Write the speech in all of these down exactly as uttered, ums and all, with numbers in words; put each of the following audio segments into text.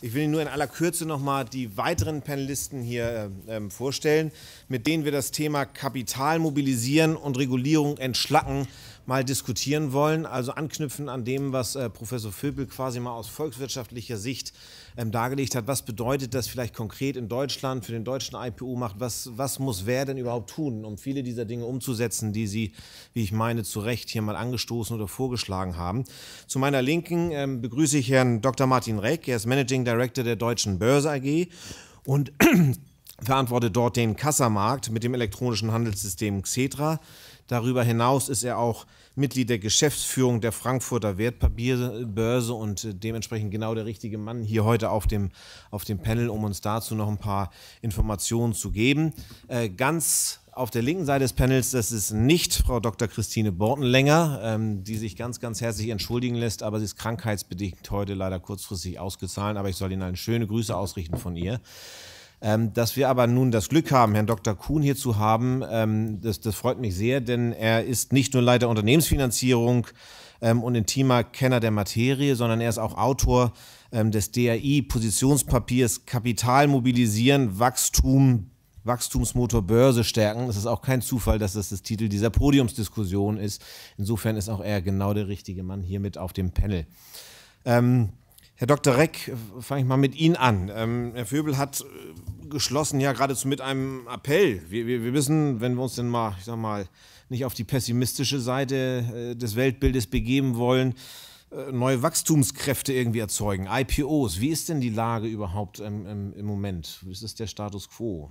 Ich will Ihnen nur in aller Kürze nochmal die weiteren Panelisten hier ähm, vorstellen, mit denen wir das Thema Kapital mobilisieren und Regulierung entschlacken mal diskutieren wollen. Also anknüpfen an dem, was äh, Professor Vöpel quasi mal aus volkswirtschaftlicher Sicht ähm, dargelegt hat. Was bedeutet das vielleicht konkret in Deutschland für den deutschen I P O-Markt? Was, was muss wer denn überhaupt tun, um viele dieser Dinge umzusetzen, die Sie, wie ich meine, zu Recht hier mal angestoßen oder vorgeschlagen haben? Zu meiner Linken ähm, begrüße ich Herrn Doktor Martin Reck. Er ist Managing Director der Deutschen Börse A G und verantwortet dort den Kassamarkt mit dem elektronischen Handelssystem Xetra. Darüber hinaus ist er auch Mitglied der Geschäftsführung der Frankfurter Wertpapierbörse und dementsprechend genau der richtige Mann hier heute auf dem, auf dem Panel, um uns dazu noch ein paar Informationen zu geben. Äh, ganz auf der linken Seite des Panels, das ist nicht Frau Doktor Christine Bortenlänger, ähm, die sich ganz, ganz herzlich entschuldigen lässt, aber sie ist krankheitsbedingt heute leider kurzfristig ausgezahlt, aber ich soll Ihnen eine schöne Grüße ausrichten von ihr. Ähm, dass wir aber nun das Glück haben, Herrn Doktor Kuhn hier zu haben, ähm, das, das freut mich sehr, denn er ist nicht nur Leiter Unternehmensfinanzierung ähm, und intimer Kenner der Materie, sondern er ist auch Autor ähm, des D R I-Positionspapiers Kapital mobilisieren, Wachstum, Wachstumsmotor Börse stärken. Es ist auch kein Zufall, dass das das Titel dieser Podiumsdiskussion ist. Insofern ist auch er genau der richtige Mann hier mit auf dem Panel. Ähm, Herr Doktor Reck, fange ich mal mit Ihnen an. Ähm, Herr Vöpel hat äh, geschlossen ja geradezu mit einem Appell. Wir, wir, wir wissen, wenn wir uns denn mal, ich sag mal, nicht auf die pessimistische Seite äh, des Weltbildes begeben wollen, äh, neue Wachstumskräfte irgendwie erzeugen, I P Os. Wie ist denn die Lage überhaupt ähm, im, im Moment? Wie ist das der Status quo?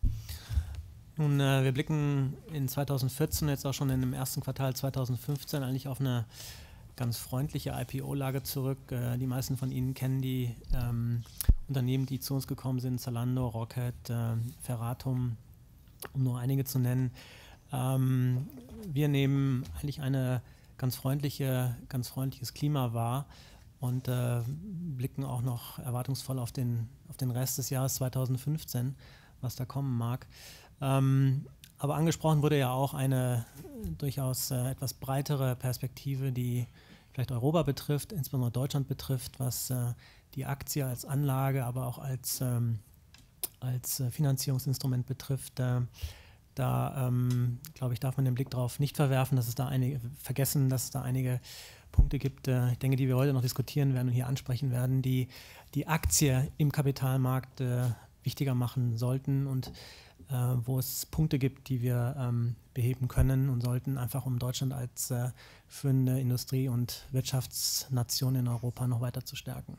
Nun, äh, wir blicken in zweitausendvierzehn, jetzt auch schon in dem ersten Quartal zweitausendfünfzehn eigentlich auf eine ganz freundliche I P O-Lage zurück. Äh, die meisten von Ihnen kennen die ähm, Unternehmen, die zu uns gekommen sind, Zalando, Rocket, äh, Ferratum, um nur einige zu nennen. Ähm, wir nehmen eigentlich eine ganz freundliche, ganz freundliches Klima wahr und äh, blicken auch noch erwartungsvoll auf den, auf den Rest des Jahres zweitausendfünfzehn, was da kommen mag. Ähm, aber angesprochen wurde ja auch eine durchaus äh, etwas breitere Perspektive, die vielleicht Europa betrifft, insbesondere Deutschland betrifft, was äh, die Aktie als Anlage, aber auch als, ähm, als äh, Finanzierungsinstrument betrifft. Äh, da, ähm, glaube ich, darf man den Blick darauf nicht verwerfen, dass es da einige, vergessen, dass es da einige Punkte gibt, äh, ich denke, die wir heute noch diskutieren werden und hier ansprechen werden, die die Aktie im Kapitalmarkt äh, wichtiger machen sollten und äh, wo es Punkte gibt, die wir ähm, beheben können und sollten, einfach um Deutschland als äh, führende Industrie- und Wirtschaftsnation in Europa noch weiter zu stärken.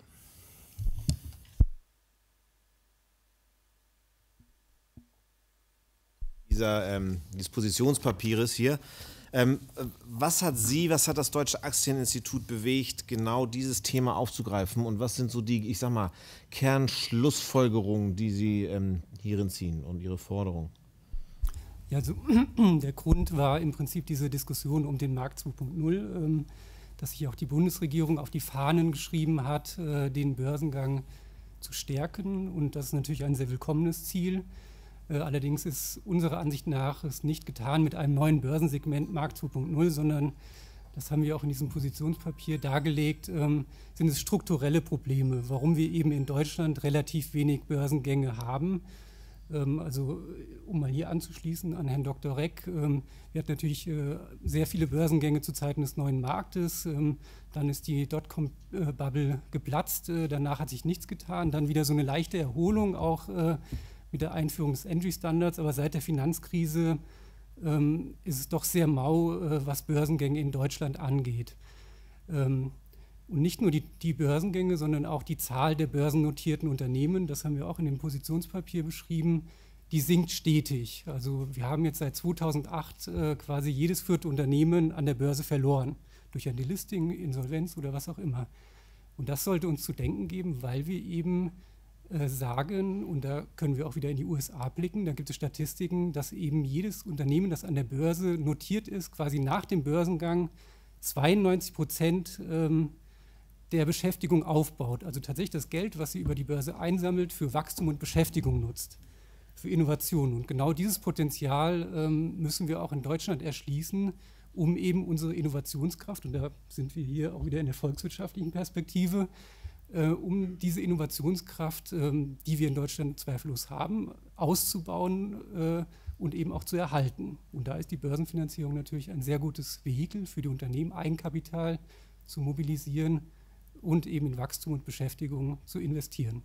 Dieser ähm, Dispositionspapiers hier. Ähm, was hat Sie, was hat das Deutsche Aktieninstitut bewegt, genau dieses Thema aufzugreifen und was sind so die, ich sag mal, Kernschlussfolgerungen, die Sie ähm, hierin ziehen und Ihre Forderungen? Ja, also der Grund war im Prinzip diese Diskussion um den Markt zwei Punkt null, ähm, dass sich auch die Bundesregierung auf die Fahnen geschrieben hat, äh, den Börsengang zu stärken und das ist natürlich ein sehr willkommenes Ziel. Allerdings ist unserer Ansicht nach es nicht getan mit einem neuen Börsensegment Markt zwei Punkt null, sondern, das haben wir auch in diesem Positionspapier dargelegt, ähm, sind es strukturelle Probleme, warum wir eben in Deutschland relativ wenig Börsengänge haben. Ähm, also um mal hier anzuschließen an Herrn Doktor Reck, ähm, wir hatten natürlich äh, sehr viele Börsengänge zu Zeiten des neuen Marktes, ähm, dann ist die Dotcom-Bubble geplatzt, äh, danach hat sich nichts getan, dann wieder so eine leichte Erholung auch äh, mit der Einführung des Entry-Standards, aber seit der Finanzkrise ähm, ist es doch sehr mau, äh, was Börsengänge in Deutschland angeht. Ähm, und nicht nur die, die Börsengänge, sondern auch die Zahl der börsennotierten Unternehmen, das haben wir auch in dem Positionspapier beschrieben, die sinkt stetig. Also wir haben jetzt seit zweitausendacht äh, quasi jedes vierte Unternehmen an der Börse verloren, durch ein Delisting, Insolvenz oder was auch immer. Und das sollte uns zu denken geben, weil wir eben sagen, und da können wir auch wieder in die U S A blicken, da gibt es Statistiken, dass eben jedes Unternehmen, das an der Börse notiert ist, quasi nach dem Börsengang zweiundneunzig Prozent ähm, der Beschäftigung aufbaut. Also tatsächlich das Geld, was sie über die Börse einsammelt, für Wachstum und Beschäftigung nutzt, für Innovation. Und genau dieses Potenzial ähm, müssen wir auch in Deutschland erschließen, um eben unsere Innovationskraft, und da sind wir hier auch wieder in der volkswirtschaftlichen Perspektive, äh, um diese Innovationskraft, ähm, die wir in Deutschland zweifellos haben, auszubauen äh, und eben auch zu erhalten. Und da ist die Börsenfinanzierung natürlich ein sehr gutes Vehikel für die Unternehmen, Eigenkapital zu mobilisieren und eben in Wachstum und Beschäftigung zu investieren.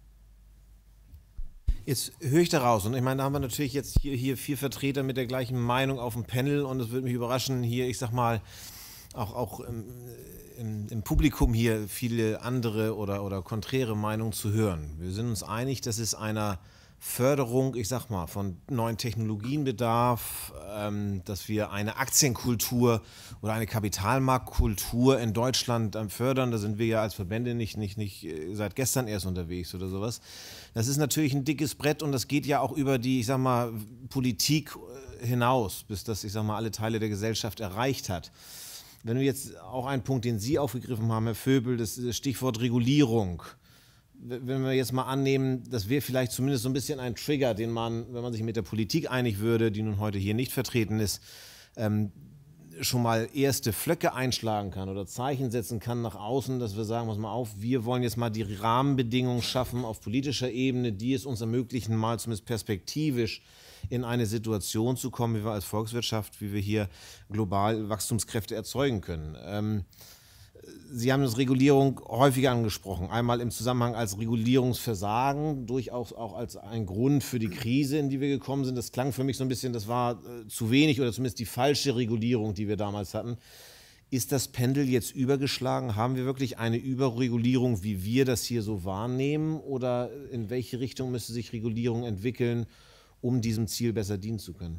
Jetzt höre ich daraus, und ich meine, da haben wir natürlich jetzt hier, hier vier Vertreter mit der gleichen Meinung auf dem Panel, und es würde mich überraschen, hier, ich sag mal, auch, auch im, im, im Publikum hier viele andere oder, oder konträre Meinungen zu hören. Wir sind uns einig, dass es einer Förderung, ich sag mal, von neuen Technologien bedarf, ähm, dass wir eine Aktienkultur oder eine Kapitalmarktkultur in Deutschland ähm, fördern. Da sind wir ja als Verbände nicht, nicht, nicht seit gestern erst unterwegs oder sowas. Das ist natürlich ein dickes Brett, und das geht ja auch über die, ich sag mal, Politik hinaus, bis das, ich sag mal, alle Teile der Gesellschaft erreicht hat. Wenn wir jetzt auch einen Punkt, den Sie aufgegriffen haben, Herr Vöbel, das Stichwort Regulierung. Wenn wir jetzt mal annehmen, das wäre vielleicht zumindest so ein bisschen ein Trigger, den man, wenn man sich mit der Politik einig würde, die nun heute hier nicht vertreten ist, ähm, schon mal erste Flöcke einschlagen kann oder Zeichen setzen kann nach außen, dass wir sagen, pass mal auf, wir wollen jetzt mal die Rahmenbedingungen schaffen auf politischer Ebene, die es uns ermöglichen, mal zumindest perspektivisch in eine Situation zu kommen, wie wir als Volkswirtschaft, wie wir hier global Wachstumskräfte erzeugen können. Ähm, Sie haben das Regulierung häufiger angesprochen, einmal im Zusammenhang als Regulierungsversagen, durchaus auch als ein Grund für die Krise, in die wir gekommen sind. Das klang für mich so ein bisschen, das war äh, zu wenig oder zumindest die falsche Regulierung, die wir damals hatten. Ist das Pendel jetzt übergeschlagen? Haben wir wirklich eine Überregulierung, wie wir das hier so wahrnehmen? Oder in welche Richtung müsste sich Regulierung entwickeln, um diesem Ziel besser dienen zu können?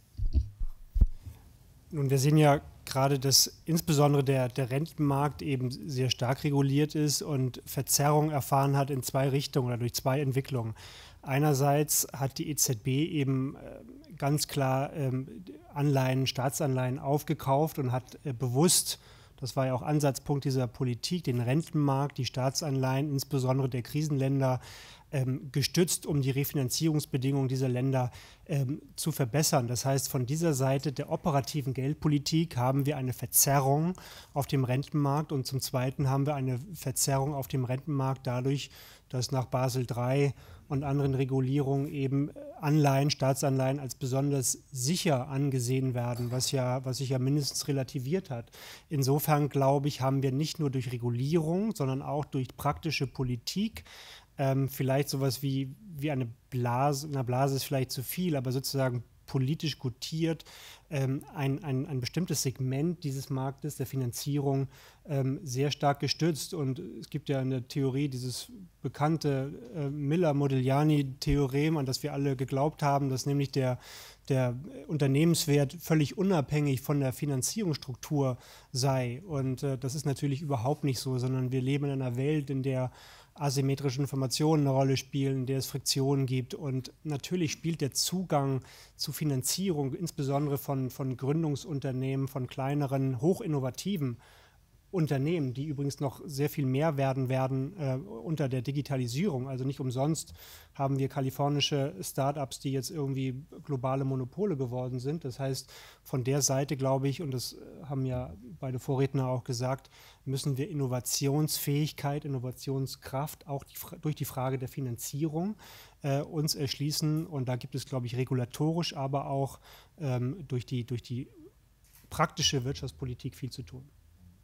Nun, wir sehen ja gerade, dass insbesondere der, der Rentenmarkt eben sehr stark reguliert ist und Verzerrung erfahren hat in zwei Richtungen oder durch zwei Entwicklungen. Einerseits hat die E Z B eben äh, ganz klar ähm, Anleihen, Staatsanleihen aufgekauft und hat äh, bewusst, das war ja auch Ansatzpunkt dieser Politik, den Rentenmarkt, die Staatsanleihen, insbesondere der Krisenländer, ähm, gestützt, um die Refinanzierungsbedingungen dieser Länder ähm, zu verbessern. Das heißt, von dieser Seite der operativen Geldpolitik haben wir eine Verzerrung auf dem Rentenmarkt, und zum Zweiten haben wir eine Verzerrung auf dem Rentenmarkt dadurch, dass nach Basel drei und anderen Regulierungen eben Anleihen, Staatsanleihen als besonders sicher angesehen werden, was ja, was sich ja mindestens relativiert hat. Insofern, glaube ich, haben wir nicht nur durch Regulierung, sondern auch durch praktische Politik, ähm, vielleicht sowas wie, wie eine Blase, eine Blase ist vielleicht zu viel, aber sozusagen politisch gutiert, ähm, ein, ein, ein bestimmtes Segment dieses Marktes der Finanzierung ähm, sehr stark gestützt. Und es gibt ja in der Theorie dieses bekannte äh, Miller-Modigliani-Theorem, an das wir alle geglaubt haben, dass nämlich der, der Unternehmenswert völlig unabhängig von der Finanzierungsstruktur sei. Und äh, das ist natürlich überhaupt nicht so, sondern wir leben in einer Welt, in der asymmetrische Informationen eine Rolle spielen, in der es Friktionen gibt. Und natürlich spielt der Zugang zu Finanzierung, insbesondere von, von Gründungsunternehmen, von kleineren, hochinnovativen Unternehmen, die übrigens noch sehr viel mehr werden werden äh, unter der Digitalisierung. Also nicht umsonst haben wir kalifornische Startups, die jetzt irgendwie globale Monopole geworden sind. Das heißt, von der Seite, glaube ich, und das haben ja beide Vorredner auch gesagt, müssen wir Innovationsfähigkeit, Innovationskraft auch die, durch die Frage der Finanzierung äh, uns erschließen. Und da gibt es, glaube ich, regulatorisch, aber auch ähm, durch die, durch die praktische Wirtschaftspolitik viel zu tun.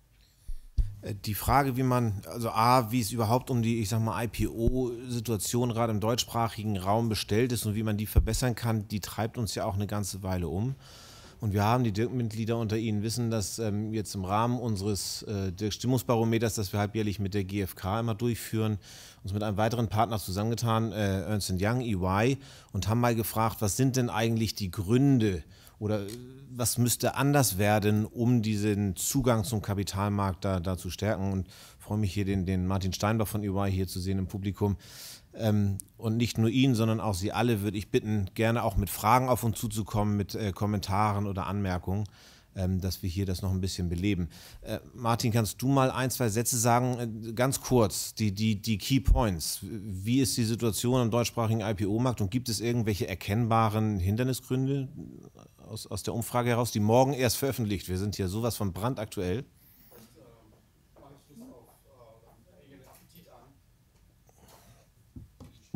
Die Frage, wie man, also A, wie es überhaupt um die, ich sag mal, I P O-Situation gerade im deutschsprachigen Raum bestellt ist und wie man die verbessern kann, die treibt uns ja auch eine ganze Weile um. Und wir haben, die Dirk-Mitglieder unter Ihnen wissen, dass ähm, jetzt im Rahmen unseres äh, Dirk-Stimmungsbarometers, das wir halbjährlich mit der G F K immer durchführen, uns mit einem weiteren Partner zusammengetan, äh, Ernst and Young, E Y, und haben mal gefragt, was sind denn eigentlich die Gründe oder was müsste anders werden, um diesen Zugang zum Kapitalmarkt da, da zu stärken. Und ich freue mich hier, den, den Martin Steinbach von E Y hier zu sehen im Publikum. Ähm, und nicht nur ihn, sondern auch Sie alle würde ich bitten, gerne auch mit Fragen auf uns zuzukommen, mit äh, Kommentaren oder Anmerkungen, ähm, dass wir hier das noch ein bisschen beleben. Äh, Martin, kannst du mal ein, zwei Sätze sagen, äh, ganz kurz, die, die, die Key Points. Wie ist die Situation am deutschsprachigen I P O-Markt und gibt es irgendwelche erkennbaren Hindernisgründe aus, aus der Umfrage heraus, die morgen erst veröffentlicht? Wir sind hier sowas von brandaktuell.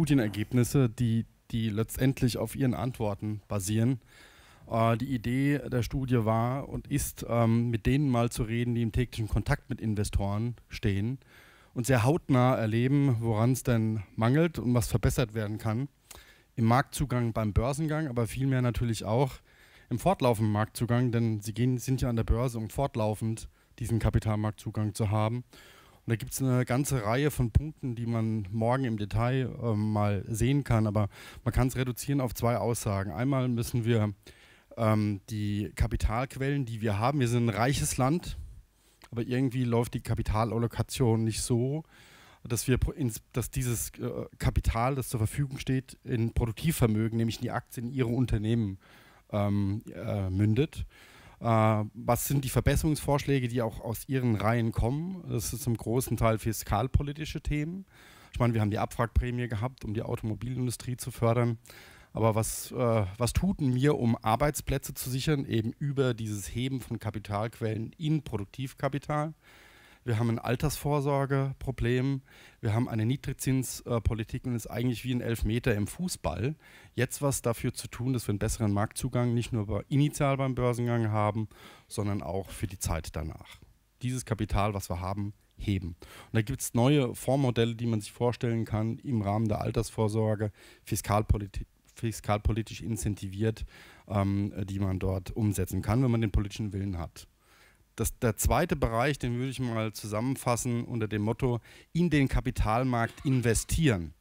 Studienergebnisse, die, die letztendlich auf ihren Antworten basieren. Äh, die Idee der Studie war und ist, ähm, mit denen mal zu reden, die im täglichen Kontakt mit Investoren stehen und sehr hautnah erleben, woran es denn mangelt und was verbessert werden kann. Im Marktzugang beim Börsengang, aber vielmehr natürlich auch im fortlaufenden Marktzugang, denn sie gehen, sind ja an der Börse, um fortlaufend diesen Kapitalmarktzugang zu haben. Und da gibt es eine ganze Reihe von Punkten, die man morgen im Detail äh, mal sehen kann, aber man kann es reduzieren auf zwei Aussagen. Einmal müssen wir ähm, die Kapitalquellen, die wir haben, wir sind ein reiches Land, aber irgendwie läuft die Kapitalallokation nicht so, dass, wir ins, dass dieses äh, Kapital, das zur Verfügung steht, in Produktivvermögen, nämlich in die Aktien ihrer Unternehmen ähm, äh, mündet. Äh, was sind die Verbesserungsvorschläge, die auch aus Ihren Reihen kommen? Das ist zum großen Teil fiskalpolitische Themen. Ich meine, wir haben die Abwrackprämie gehabt, um die Automobilindustrie zu fördern. Aber was, äh, was tun wir, um Arbeitsplätze zu sichern, eben über dieses Heben von Kapitalquellen in Produktivkapital? Wir haben ein Altersvorsorgeproblem, wir haben eine Niedrigzinspolitik und es ist eigentlich wie ein Elfmeter im Fußball. Jetzt was dafür zu tun, dass wir einen besseren Marktzugang nicht nur bei, initial beim Börsengang haben, sondern auch für die Zeit danach. Dieses Kapital, was wir haben, heben. Und da gibt es neue Fondsmodelle, die man sich vorstellen kann im Rahmen der Altersvorsorge, Fiskalpolitik. fiskalpolitisch incentiviert, ähm, die man dort umsetzen kann, wenn man den politischen Willen hat. Das, der zweite Bereich, den würde ich mal zusammenfassen unter dem Motto, in den Kapitalmarkt investieren.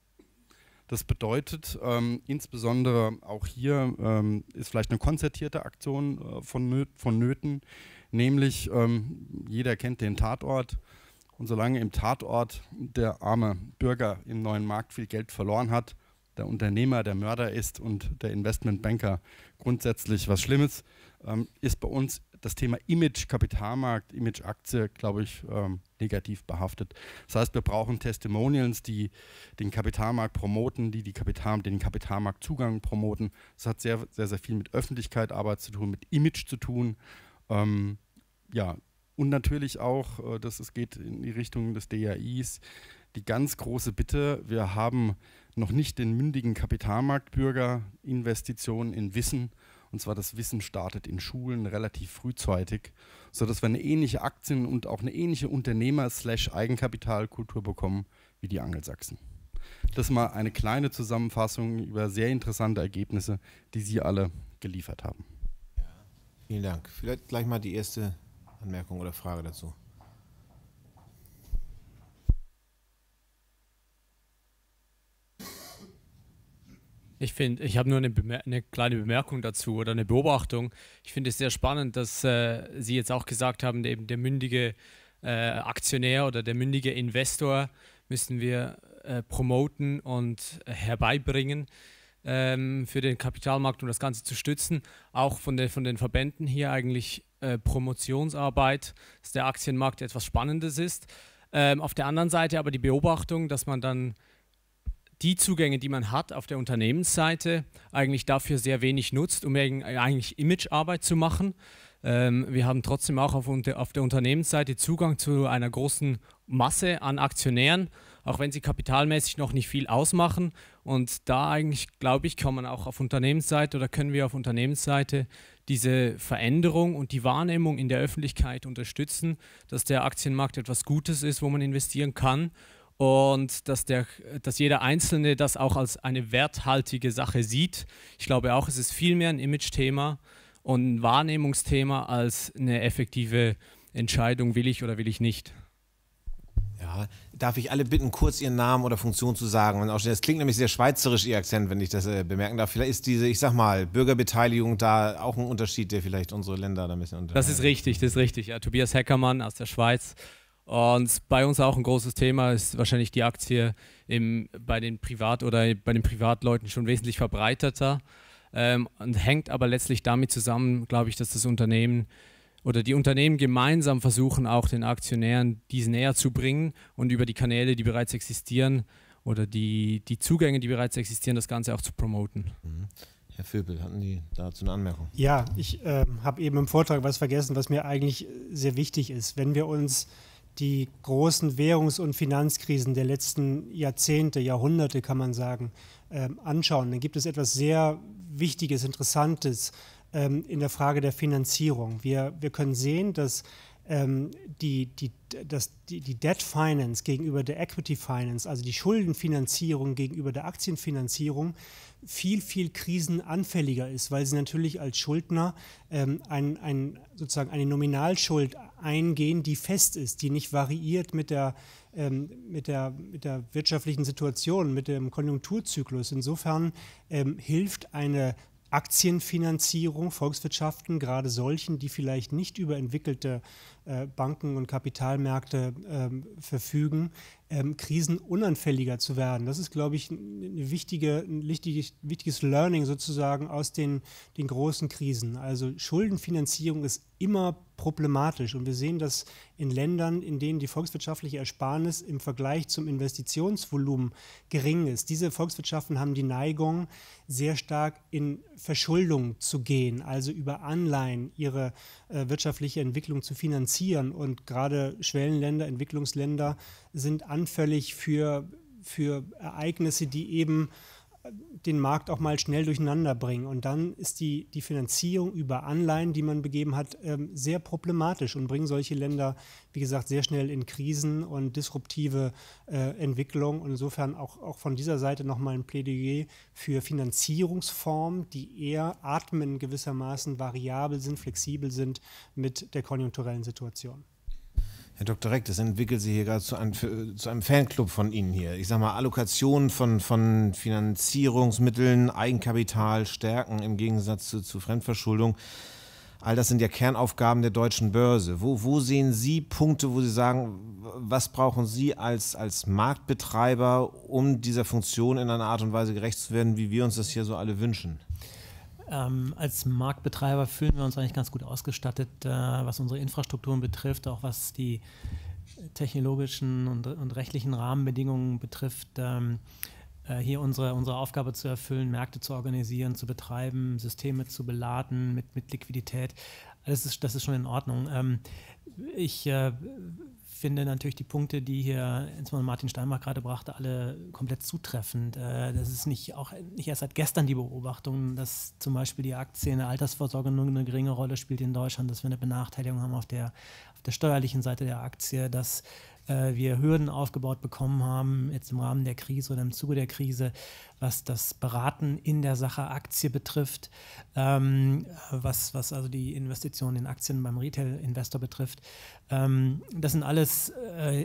Das bedeutet ähm, insbesondere auch hier ähm, ist vielleicht eine konzertierte Aktion äh, von, nöt, von Nöten, nämlich ähm, jeder kennt den Tatort und solange im Tatort der arme Bürger im neuen Markt viel Geld verloren hat, der Unternehmer der Mörder ist und der Investmentbanker grundsätzlich was Schlimmes, ähm, ist bei uns das Thema Image, Kapitalmarkt, Image, Aktie, glaube ich, ähm, negativ behaftet. Das heißt, wir brauchen Testimonials, die den Kapitalmarkt promoten, die, die Kapital, den Kapitalmarktzugang promoten. Das hat sehr, sehr, sehr viel mit Öffentlichkeit, Arbeit zu tun, mit Image zu tun. Ähm, ja, und natürlich auch, äh, dass es geht in die Richtung des D A Is, die ganz große Bitte, wir haben noch nicht den mündigen Kapitalmarktbürger, Investitionen in Wissen, und zwar das Wissen startet in Schulen relativ frühzeitig, sodass wir eine ähnliche Aktien- und auch eine ähnliche Unternehmer-Eigenkapitalkultur bekommen wie die Angelsachsen. Das ist mal eine kleine Zusammenfassung über sehr interessante Ergebnisse, die Sie alle geliefert haben. Ja, vielen Dank. Vielleicht gleich mal die erste Anmerkung oder Frage dazu. Ich finde, ich habe nur eine, Bemer eine kleine Bemerkung dazu oder eine Beobachtung. Ich finde es sehr spannend, dass äh, Sie jetzt auch gesagt haben, eben der mündige äh, Aktionär oder der mündige Investor müssen wir äh, promoten und äh, herbeibringen ähm, für den Kapitalmarkt, um das Ganze zu stützen. Auch von, der, von den Verbänden hier eigentlich äh, Promotionsarbeit, dass der Aktienmarkt etwas Spannendes ist. Ähm, auf der anderen Seite aber die Beobachtung, dass man dann die Zugänge, die man hat auf der Unternehmensseite, eigentlich dafür sehr wenig nutzt, um eigentlich Imagearbeit zu machen. Ähm, wir haben trotzdem auch auf, auf der Unternehmensseite Zugang zu einer großen Masse an Aktionären, auch wenn sie kapitalmäßig noch nicht viel ausmachen. Und da eigentlich, glaube ich, kann man auch auf Unternehmensseite oder können wir auf Unternehmensseite diese Veränderung und die Wahrnehmung in der Öffentlichkeit unterstützen, dass der Aktienmarkt etwas Gutes ist, wo man investieren kann. Und dass, der, dass jeder Einzelne das auch als eine werthaltige Sache sieht. Ich glaube auch, es ist viel mehr ein Image-Thema und ein Wahrnehmungsthema als eine effektive Entscheidung, will ich oder will ich nicht. Ja, darf ich alle bitten, kurz Ihren Namen oder Funktion zu sagen? Das klingt nämlich sehr schweizerisch, Ihr Akzent, wenn ich das äh, bemerken darf. Vielleicht ist diese, ich sag mal, Bürgerbeteiligung da auch ein Unterschied, der vielleicht unsere Länder da ein bisschen unterscheidet. Das ist richtig, das ist richtig. Ja, Tobias Heckermann aus der Schweiz. Und bei uns auch ein großes Thema ist wahrscheinlich die Aktie im, bei den Privat- oder bei den Privatleuten schon wesentlich verbreiteter ähm, und hängt aber letztlich damit zusammen, glaube ich, dass das Unternehmen oder die Unternehmen gemeinsam versuchen, auch den Aktionären diese näher zu bringen und über die Kanäle, die bereits existieren oder die, die Zugänge, die bereits existieren, das Ganze auch zu promoten. Mhm. Herr Vöbel, hatten Sie dazu eine Anmerkung? Ja, ich äh, habe eben im Vortrag was vergessen, was mir eigentlich sehr wichtig ist. Wenn wir uns die großen Währungs- und Finanzkrisen der letzten Jahrzehnte, Jahrhunderte kann man sagen, ähm, anschauen, dann gibt es etwas sehr Wichtiges, Interessantes ähm, in der Frage der Finanzierung. Wir, wir können sehen, dass ähm, die, die, dass die, die Debt Finance gegenüber der Equity Finance, also die Schuldenfinanzierung gegenüber der Aktienfinanzierung, viel, viel krisenanfälliger ist, weil sie natürlich als Schuldner ähm, ein, ein, sozusagen eine Nominalschuld eingehen, die fest ist, die nicht variiert mit der, ähm, mit der, mit der wirtschaftlichen Situation, mit dem Konjunkturzyklus. Insofern ähm, hilft eine Aktienfinanzierung Volkswirtschaften, gerade solchen, die vielleicht nicht über entwickelte äh, Banken und Kapitalmärkte ähm, verfügen, ähm, krisenunanfälliger zu werden. Das ist, glaube ich, eine wichtige, ein wichtiges, wichtiges Learning sozusagen aus den, den großen Krisen. Also Schuldenfinanzierung ist immer problematisch und wir sehen das in Ländern, in denen die volkswirtschaftliche Ersparnis im Vergleich zum Investitionsvolumen gering ist. Diese Volkswirtschaften haben die Neigung, sehr stark in Verschuldung zu gehen, also über Anleihen ihre äh, wirtschaftliche Entwicklung zu finanzieren. Und gerade Schwellenländer, Entwicklungsländer sind anfällig für, für Ereignisse, die eben den Markt auch mal schnell durcheinander bringen. Und dann ist die, die Finanzierung über Anleihen, die man begeben hat, ähm, sehr problematisch und bringen solche Länder, wie gesagt, sehr schnell in Krisen und disruptive äh, Entwicklung. Und insofern auch, auch von dieser Seite nochmal ein Plädoyer für Finanzierungsformen, die eher atmen gewissermaßen, variabel sind, flexibel sind mit der konjunkturellen Situation. Herr Doktor Reck, das entwickelt sich hier gerade zu einem, zu einem Fanclub von Ihnen hier. Ich sage mal, Allokation von, von Finanzierungsmitteln, Eigenkapital, Stärken im Gegensatz zu, zu Fremdverschuldung. All das sind ja Kernaufgaben der deutschen Börse. Wo, wo sehen Sie Punkte, wo Sie sagen, was brauchen Sie als, als Marktbetreiber, um dieser Funktion in einer Art und Weise gerecht zu werden, wie wir uns das hier so alle wünschen? Ähm, als Marktbetreiber fühlen wir uns eigentlich ganz gut ausgestattet, äh, was unsere Infrastrukturen betrifft, auch was die technologischen und, und rechtlichen Rahmenbedingungen betrifft, ähm, äh, hier unsere, unsere Aufgabe zu erfüllen, Märkte zu organisieren, zu betreiben, Systeme zu beladen mit, mit Liquidität. Das ist, das ist schon in Ordnung. Ähm, ich äh, finde natürlich die Punkte, die hier insbesondere Martin Steinbach gerade brachte, alle komplett zutreffend. Äh, das ist nicht, auch nicht erst seit gestern die Beobachtung, dass zum Beispiel die Aktie in der Altersvorsorge nur eine geringe Rolle spielt in Deutschland, dass wir eine Benachteiligung haben auf der, auf der steuerlichen Seite der Aktie, dass äh, wir Hürden aufgebaut bekommen haben, jetzt im Rahmen der Krise oder im Zuge der Krise, was das Beraten in der Sache Aktie betrifft, ähm, was, was also die Investitionen in Aktien beim Retail-Investor betrifft. Ähm, das sind alles äh,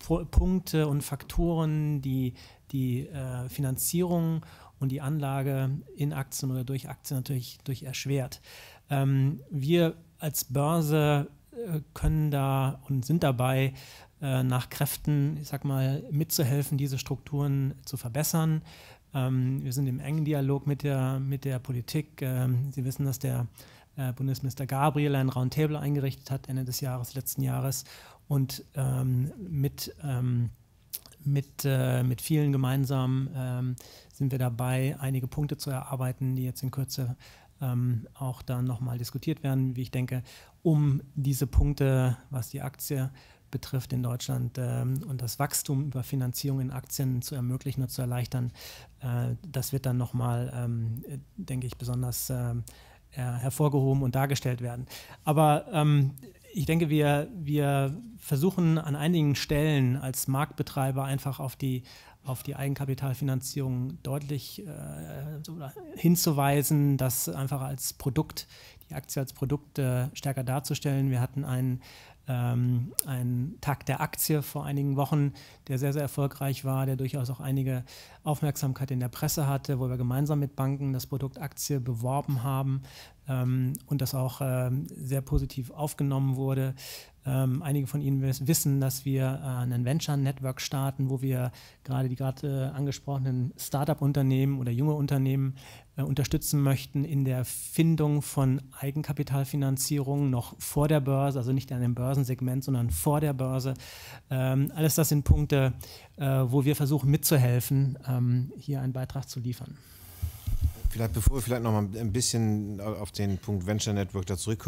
Punkte und Faktoren, die die äh, Finanzierung und die Anlage in Aktien oder durch Aktien natürlich durch erschwert. Ähm, wir als Börse äh, können da und sind dabei, äh, nach Kräften, ich sag mal, mitzuhelfen, diese Strukturen zu verbessern. Ähm, wir sind im engen Dialog mit der, mit der Politik. Ähm, Sie wissen, dass der äh, Bundesminister Gabriel ein Roundtable eingerichtet hat, Ende des Jahres, letzten Jahres. Und ähm, mit, ähm, mit, äh, mit vielen gemeinsam ähm, sind wir dabei, einige Punkte zu erarbeiten, die jetzt in Kürze ähm, auch dann nochmal diskutiert werden, wie ich denke, um diese Punkte, was die Aktie betrifft in Deutschland ähm, und das Wachstum über Finanzierung in Aktien zu ermöglichen und zu erleichtern. Äh, das wird dann nochmal, ähm, denke ich, besonders äh, hervorgehoben und dargestellt werden. Aber ähm, ich denke, wir, wir versuchen an einigen Stellen als Marktbetreiber einfach auf die, auf die Eigenkapitalfinanzierung deutlich äh, so hinzuweisen, das einfach als Produkt, die Aktie als Produkt äh, stärker darzustellen. Wir hatten einen Ähm, ein Tag der Aktie vor einigen Wochen, der sehr, sehr erfolgreich war, der durchaus auch einige Aufmerksamkeit in der Presse hatte, wo wir gemeinsam mit Banken das Produkt Aktie beworben haben ähm, und das auch ähm, sehr positiv aufgenommen wurde. Ähm, einige von Ihnen wissen, dass wir äh, einen Venture-Network starten, wo wir gerade die gerade äh, angesprochenen Start-up-Unternehmen oder junge Unternehmen äh, unterstützen möchten in der Findung von Eigenkapitalfinanzierung noch vor der Börse, also nicht an dem Börsensegment, sondern vor der Börse. Ähm, alles das sind Punkte, äh, wo wir versuchen mitzuhelfen, ähm, hier einen Beitrag zu liefern. Vielleicht, bevor wir vielleicht noch mal ein bisschen auf den Punkt Venture Network da zurückkommen,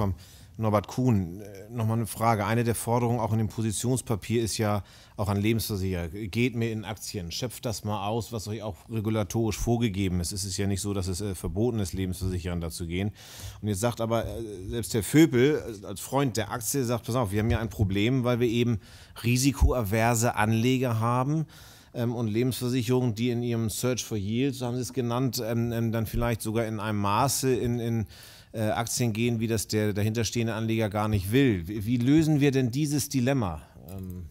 Norbert Kuhn, nochmal eine Frage. Eine der Forderungen auch in dem Positionspapier ist ja auch an Lebensversicherer, geht mir in Aktien, schöpft das mal aus, was euch auch regulatorisch vorgegeben ist. Es ist ja nicht so, dass es äh, verboten ist, Lebensversicherern da zu gehen. Und jetzt sagt aber äh, selbst Herr Vöpel als Freund der Aktie, sagt, pass auf, wir haben ja ein Problem, weil wir eben risikoaverse Anleger haben. Ähm, und Lebensversicherungen, die in ihrem Search for Yield, so haben Sie es genannt, ähm, ähm, dann vielleicht sogar in einem Maße in, in äh, Aktien gehen, wie das der dahinterstehende Anleger gar nicht will. Wie, wie lösen wir denn dieses Dilemma? Ähm,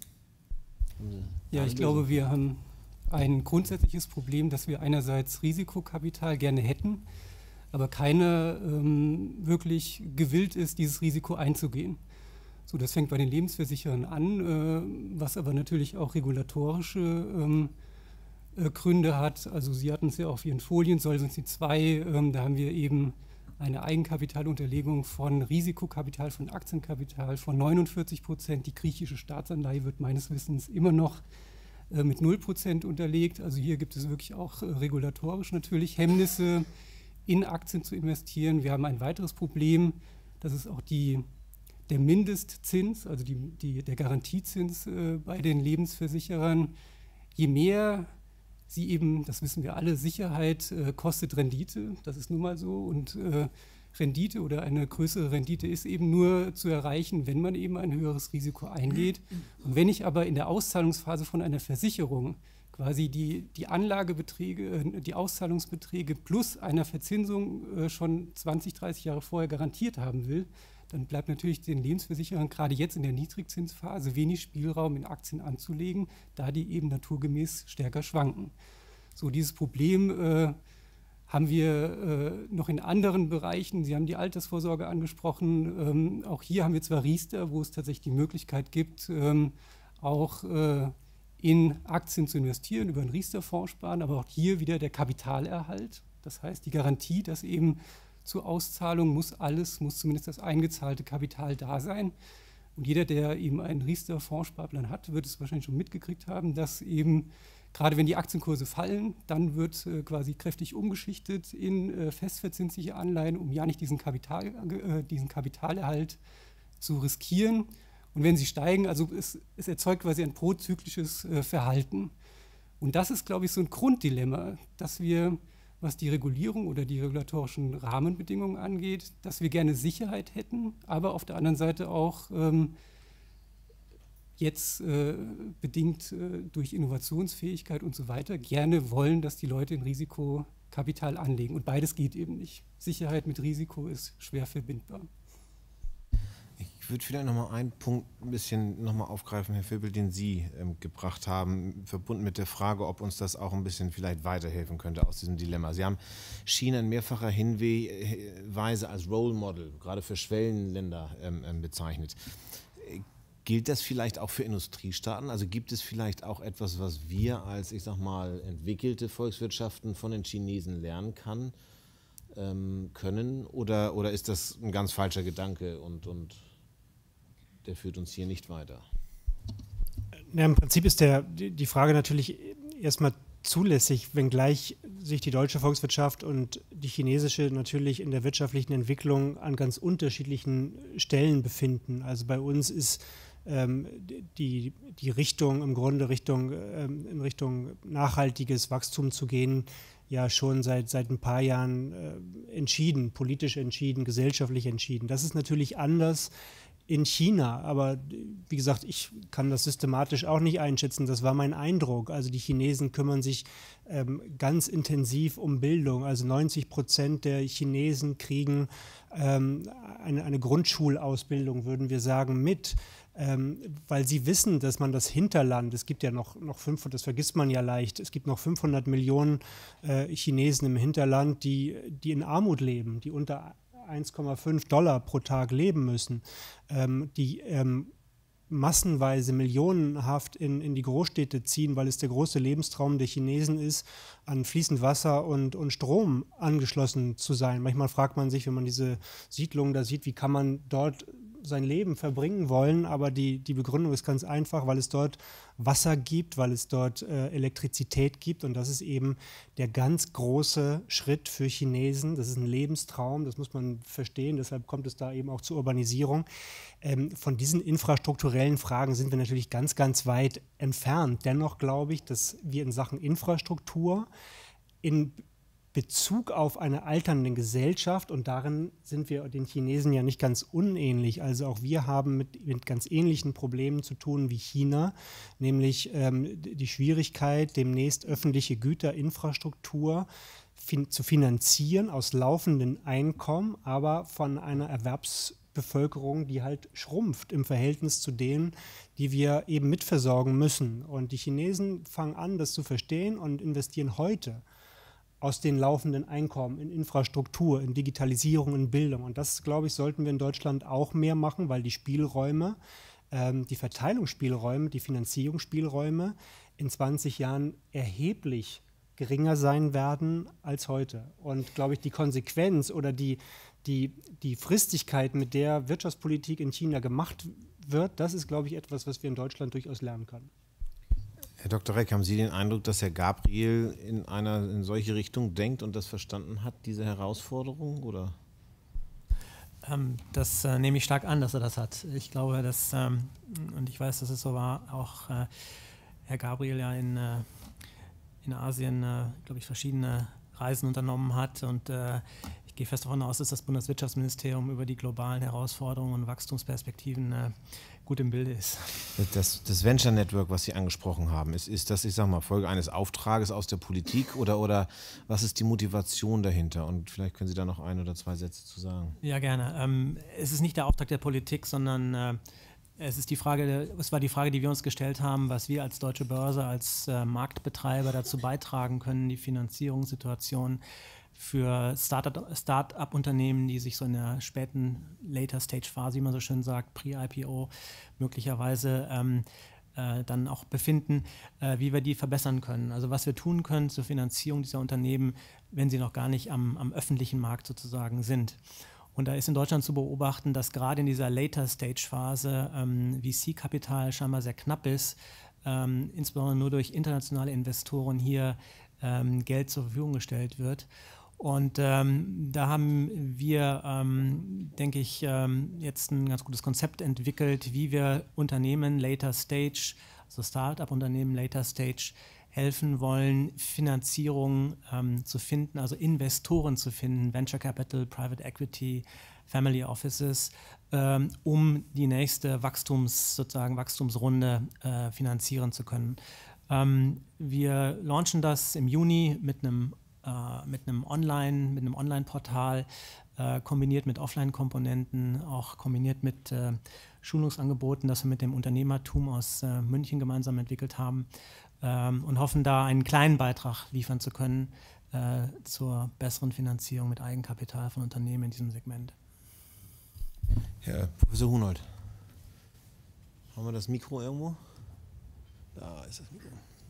ja, ich glaube, wir haben ein grundsätzliches Problem, dass wir einerseits Risikokapital gerne hätten, aber keiner ähm, wirklich gewillt ist, dieses Risiko einzugehen. So, das fängt bei den Lebensversicherern an, äh, was aber natürlich auch regulatorische ähm, äh, Gründe hat. Also Sie hatten es ja auf Ihren Folien, Solvency zwei, ähm, da haben wir eben eine Eigenkapitalunterlegung von Risikokapital, von Aktienkapital von neunundvierzig Prozent. Die griechische Staatsanleihe wird meines Wissens immer noch äh, mit null Prozent unterlegt. Also hier gibt es wirklich auch äh, regulatorisch natürlich Hemmnisse, in Aktien zu investieren. Wir haben ein weiteres Problem, das ist auch die der Mindestzins, also die, die, der Garantiezins äh, bei den Lebensversicherern. Je mehr sie eben, das wissen wir alle, Sicherheit äh, kostet Rendite, das ist nun mal so. Und äh, Rendite oder eine größere Rendite ist eben nur zu erreichen, wenn man eben ein höheres Risiko eingeht. Und wenn ich aber in der Auszahlungsphase von einer Versicherung quasi die, die Anlagebeträge, die Auszahlungsbeträge plus einer Verzinsung äh, schon zwanzig, dreißig Jahre vorher garantiert haben will, dann bleibt natürlich den Lebensversicherern gerade jetzt in der Niedrigzinsphase wenig Spielraum in Aktien anzulegen, da die eben naturgemäß stärker schwanken. So, dieses Problem äh, haben wir äh, noch in anderen Bereichen. Sie haben die Altersvorsorge angesprochen. Ähm, auch hier haben wir zwar Riester, wo es tatsächlich die Möglichkeit gibt, ähm, auch äh, in Aktien zu investieren, über einen Riester-Fonds sparen, aber auch hier wieder der Kapitalerhalt. Das heißt, die Garantie, dass eben zur Auszahlung muss alles, muss zumindest das eingezahlte Kapital da sein. Und jeder, der eben einen Riester-Fondssparplan hat, wird es wahrscheinlich schon mitgekriegt haben, dass eben, gerade wenn die Aktienkurse fallen, dann wird äh, quasi kräftig umgeschichtet in äh, festverzinsliche Anleihen, um ja nicht diesen, Kapital, äh, diesen Kapitalerhalt zu riskieren. Und wenn sie steigen, also es, es erzeugt quasi ein prozyklisches äh, Verhalten. Und das ist, glaube ich, so ein Grunddilemma, dass wir, was die Regulierung oder die regulatorischen Rahmenbedingungen angeht, dass wir gerne Sicherheit hätten, aber auf der anderen Seite auch ähm, jetzt äh, bedingt äh, durch Innovationsfähigkeit und so weiter gerne wollen, dass die Leute in Risikokapital anlegen. Und beides geht eben nicht. Sicherheit mit Risiko ist schwer verbindbar. Ich würde vielleicht noch mal einen Punkt ein bisschen noch mal aufgreifen, Herr Vöpel, den Sie ähm, gebracht haben, verbunden mit der Frage, ob uns das auch ein bisschen vielleicht weiterhelfen könnte aus diesem Dilemma. Sie haben China in mehrfacher Hinweise als Role Model, gerade für Schwellenländer, ähm, ähm, bezeichnet. Gilt das vielleicht auch für Industriestaaten? Also gibt es vielleicht auch etwas, was wir als, ich sag mal, entwickelte Volkswirtschaften von den Chinesen lernen kann, ähm, können? Oder, oder ist das ein ganz falscher Gedanke und, und der führt uns hier nicht weiter? Ja, im Prinzip ist der, die Frage natürlich erstmal zulässig, wenngleich sich die deutsche Volkswirtschaft und die chinesische natürlich in der wirtschaftlichen Entwicklung an ganz unterschiedlichen Stellen befinden. Also bei uns ist ähm, die, die Richtung im Grunde Richtung, ähm, in Richtung nachhaltiges Wachstum zu gehen, ja schon seit, seit ein paar Jahren äh, entschieden, politisch entschieden, gesellschaftlich entschieden. Das ist natürlich anders in China, aber wie gesagt, ich kann das systematisch auch nicht einschätzen. Das war mein Eindruck. Also die Chinesen kümmern sich ähm, ganz intensiv um Bildung. Also neunzig Prozent der Chinesen kriegen ähm, eine, eine Grundschulausbildung, würden wir sagen, mit. Ähm, weil sie wissen, dass man das Hinterland, es gibt ja noch, noch fünfhundert, das vergisst man ja leicht, es gibt noch fünfhundert Millionen äh, Chinesen im Hinterland, die, die in Armut leben, die unter eins Komma fünf Dollar pro Tag leben müssen, ähm, die ähm, massenweise millionenhaft in, in die Großstädte ziehen, weil es der große Lebenstraum der Chinesen ist, an fließend Wasser und, und Strom angeschlossen zu sein. Manchmal fragt man sich, wenn man diese Siedlungen da sieht, wie kann man dort sein Leben verbringen wollen, aber die, die Begründung ist ganz einfach, weil es dort Wasser gibt, weil es dort äh, Elektrizität gibt und das ist eben der ganz große Schritt für Chinesen. Das ist ein Lebenstraum, das muss man verstehen, deshalb kommt es da eben auch zur Urbanisierung. Ähm, von diesen infrastrukturellen Fragen sind wir natürlich ganz, ganz weit entfernt. Dennoch glaube ich, dass wir in Sachen Infrastruktur in Bezug auf eine alternde Gesellschaft, und darin sind wir den Chinesen ja nicht ganz unähnlich, also auch wir haben mit, mit ganz ähnlichen Problemen zu tun wie China, nämlich ähm, die Schwierigkeit, demnächst öffentliche Güterinfrastruktur fin- zu finanzieren aus laufenden Einkommen, aber von einer Erwerbsbevölkerung, die halt schrumpft im Verhältnis zu denen, die wir eben mitversorgen müssen. Und die Chinesen fangen an, das zu verstehen und investieren heute aus den laufenden Einkommen in Infrastruktur, in Digitalisierung, in Bildung. Und das, glaube ich, sollten wir in Deutschland auch mehr machen, weil die Spielräume, ähm, die Verteilungsspielräume, die Finanzierungsspielräume in zwanzig Jahren erheblich geringer sein werden als heute. Und, glaube ich, die Konsequenz oder die, die, die Fristigkeit, mit der Wirtschaftspolitik in China gemacht wird, das ist, glaube ich, etwas, was wir in Deutschland durchaus lernen können. Herr Doktor Reck, haben Sie den Eindruck, dass Herr Gabriel in eine in solche Richtung denkt und das verstanden hat, diese Herausforderung, oder? Ähm, das äh, nehme ich stark an, dass er das hat. Ich glaube, dass, ähm, und ich weiß, dass es so war, auch äh, Herr Gabriel ja in, äh, in Asien, äh, glaube ich, verschiedene Reisen unternommen hat und äh, ich gehe fest davon aus, dass das Bundeswirtschaftsministerium über die globalen Herausforderungen und Wachstumsperspektiven äh, gut im Bilde ist. Das, das Venture Network, was Sie angesprochen haben, ist, ist das, ich sag mal, Folge eines Auftrages aus der Politik oder, oder was ist die Motivation dahinter? Und vielleicht können Sie da noch ein oder zwei Sätze zu sagen. Ja, gerne. Ähm, es ist nicht der Auftrag der Politik, sondern äh, es ist die Frage, es war die Frage, die wir uns gestellt haben, was wir als Deutsche Börse, als äh, Marktbetreiber dazu beitragen können, die Finanzierungssituation für Start-up-Unternehmen, die sich so in der späten Later-Stage-Phase, wie man so schön sagt, Pre-I P O, möglicherweise ähm, äh, dann auch befinden, äh, wie wir die verbessern können. Also was wir tun können zur Finanzierung dieser Unternehmen, wenn sie noch gar nicht am, am öffentlichen Markt sozusagen sind. Und da ist in Deutschland zu beobachten, dass gerade in dieser Later-Stage-Phase ähm, V C-Kapital scheinbar sehr knapp ist, ähm, insbesondere nur durch internationale Investoren hier ähm, Geld zur Verfügung gestellt wird. Und ähm, da haben wir, ähm, denke ich, ähm, jetzt ein ganz gutes Konzept entwickelt, wie wir Unternehmen Later Stage, also Start-up-Unternehmen Later Stage, helfen wollen, Finanzierung ähm, zu finden, also Investoren zu finden, Venture Capital, Private Equity, Family Offices, ähm, um die nächste Wachstums, sozusagen Wachstumsrunde äh, finanzieren zu können. Ähm, wir launchen das im Juni mit einem äh, mit einem Online, mit einem Online-Portal, äh, kombiniert mit Offline-Komponenten, auch kombiniert mit äh, Schulungsangeboten, das wir mit dem Unternehmertum aus äh, München gemeinsam entwickelt haben, ähm, und hoffen da einen kleinen Beitrag liefern zu können äh, zur besseren Finanzierung mit Eigenkapital von Unternehmen in diesem Segment. Herr Professor Hunold, haben wir das Mikro irgendwo? Da ist das Mikro.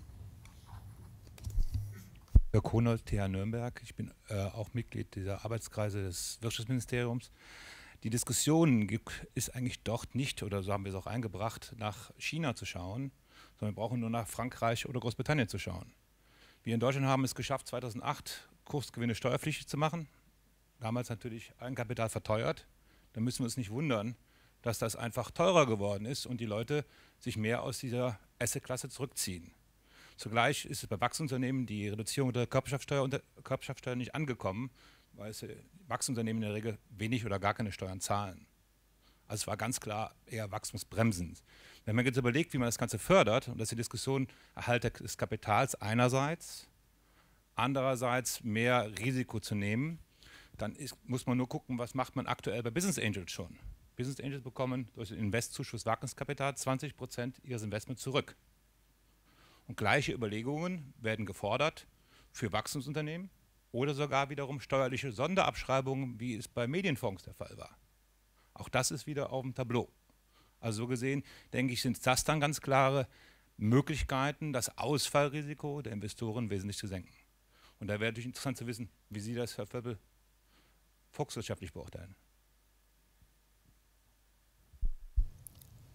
Jörg Hunold, T H Nürnberg. Ich bin äh, auch Mitglied dieser Arbeitskreise des Wirtschaftsministeriums. Die Diskussion ist eigentlich dort nicht, oder so haben wir es auch eingebracht, nach China zu schauen, sondern wir brauchen nur nach Frankreich oder Großbritannien zu schauen. Wir in Deutschland haben es geschafft, zweitausendacht Kursgewinne steuerpflichtig zu machen. Damals natürlich Eigenkapital verteuert. Da müssen wir uns nicht wundern, dass das einfach teurer geworden ist und die Leute sich mehr aus dieser Assetklasse zurückziehen. Zugleich ist es bei Wachstumsunternehmen die Reduzierung der Körperschaftsteuer, unter, Körperschaftsteuer nicht angekommen, weil es, Wachstumsunternehmen in der Regel wenig oder gar keine Steuern zahlen. Also es war ganz klar eher wachstumsbremsend. Wenn man jetzt überlegt, wie man das Ganze fördert, und das ist die Diskussion Erhalt des Kapitals einerseits, andererseits mehr Risiko zu nehmen, dann ist, muss man nur gucken, was macht man aktuell bei Business Angels schon. Business Angels bekommen durch den Investzuschuss Wagniskapital zwanzig Prozent ihres Investments zurück. Und gleiche Überlegungen werden gefordert für Wachstumsunternehmen oder sogar wiederum steuerliche Sonderabschreibungen, wie es bei Medienfonds der Fall war. Auch das ist wieder auf dem Tableau. Also so gesehen, denke ich, sind das dann ganz klare Möglichkeiten, das Ausfallrisiko der Investoren wesentlich zu senken. Und da wäre natürlich interessant zu wissen, wie Sie das, Herr Vöbbel, volkswirtschaftlich beurteilen.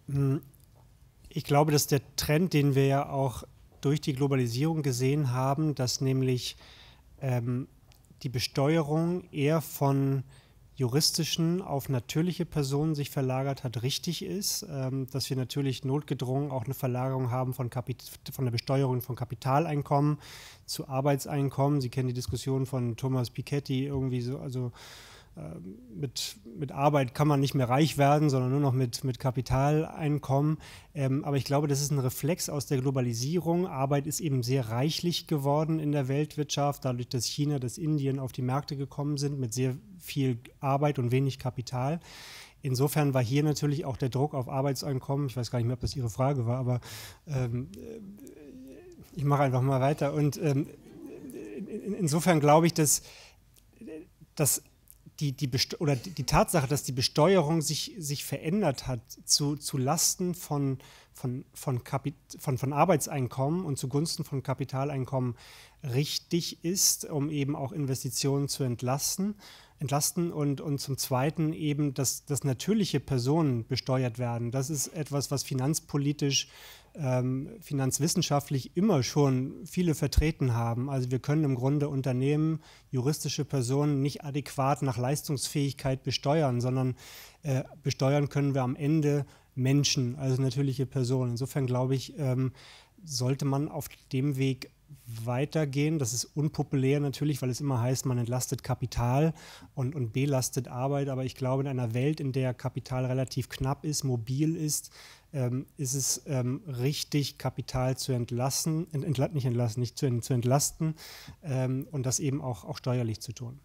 Ich glaube, dass der Trend, den wir ja auch durch die Globalisierung gesehen haben, dass nämlich ähm, die Besteuerung eher von juristischen auf natürliche Personen sich verlagert hat, richtig ist, ähm, dass wir natürlich notgedrungen auch eine Verlagerung haben von, Kapit von der Besteuerung von Kapitaleinkommen zu Arbeitseinkommen. Sie kennen die Diskussion von Thomas Piketty, irgendwie so, also äh, mit, mit Arbeit kann man nicht mehr reich werden, sondern nur noch mit, mit Kapitaleinkommen. Ähm, aber ich glaube, das ist ein Reflex aus der Globalisierung. Arbeit ist eben sehr reichlich geworden in der Weltwirtschaft, dadurch, dass China, dass Indien auf die Märkte gekommen sind mit sehr viel Arbeit und wenig Kapital. Insofern war hier natürlich auch der Druck auf Arbeitseinkommen, ich weiß gar nicht mehr, ob das Ihre Frage war, aber ähm, ich mache einfach mal weiter. Und ähm, in, insofern glaube ich, dass, dass die, die, oder die Tatsache, dass die Besteuerung sich, sich verändert hat zu, zu Lasten von, von, von, Kapit von, von Arbeitseinkommen und zugunsten von Kapitaleinkommen richtig ist, um eben auch Investitionen zu entlasten. entlasten und, und zum Zweiten eben, dass, dass natürliche Personen besteuert werden. Das ist etwas, was finanzpolitisch, ähm, finanzwissenschaftlich immer schon viele vertreten haben. Also wir können im Grunde Unternehmen, juristische Personen nicht adäquat nach Leistungsfähigkeit besteuern, sondern äh, besteuern können wir am Ende Menschen, also natürliche Personen. Insofern glaube ich, ähm, sollte man auf dem Weg weitergehen. Das ist unpopulär natürlich, weil es immer heißt, man entlastet Kapital und, und belastet Arbeit. Aber ich glaube, in einer Welt, in der Kapital relativ knapp ist, mobil ist, ähm, ist es ähm, richtig, Kapital zu entlassen, ent, ent, nicht entlassen, nicht zu, zu entlasten ähm, und das eben auch, auch steuerlich zu tun.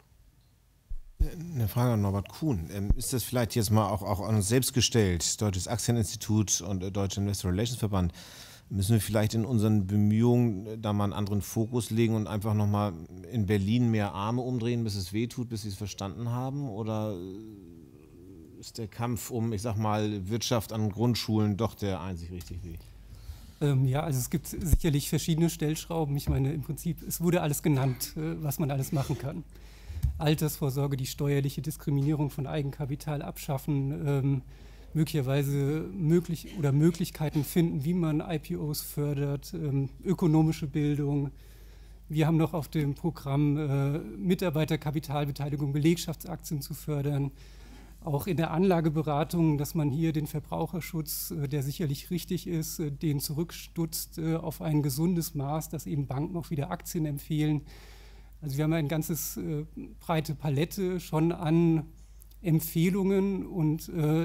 Eine Frage an Norbert Kuhn. Ist das vielleicht jetzt mal auch, auch an uns selbst gestellt, Deutsches Aktieninstitut und Deutscher Investor Relations Verband? Müssen wir vielleicht in unseren Bemühungen da mal einen anderen Fokus legen und einfach nochmal in Berlin mehr Arme umdrehen, bis es wehtut, bis sie es verstanden haben? Oder ist der Kampf um, ich sag mal, Wirtschaft an Grundschulen doch der einzig richtige Weg? Ähm, ja, also es gibt sicherlich verschiedene Stellschrauben. Ich meine, im Prinzip, es wurde alles genannt, äh, was man alles machen kann. Altersvorsorge, die steuerliche Diskriminierung von Eigenkapital abschaffen, ähm, möglicherweise möglich oder Möglichkeiten finden, wie man I P Os fördert, ähm, ökonomische Bildung. Wir haben noch auf dem Programm äh, Mitarbeiterkapitalbeteiligung, Belegschaftsaktien zu fördern. Auch in der Anlageberatung, dass man hier den Verbraucherschutz, äh, der sicherlich richtig ist, äh, den zurückstutzt äh, auf ein gesundes Maß, dass eben Banken auch wieder Aktien empfehlen. Also wir haben eine ganzes äh, breite Palette schon an Empfehlungen und äh,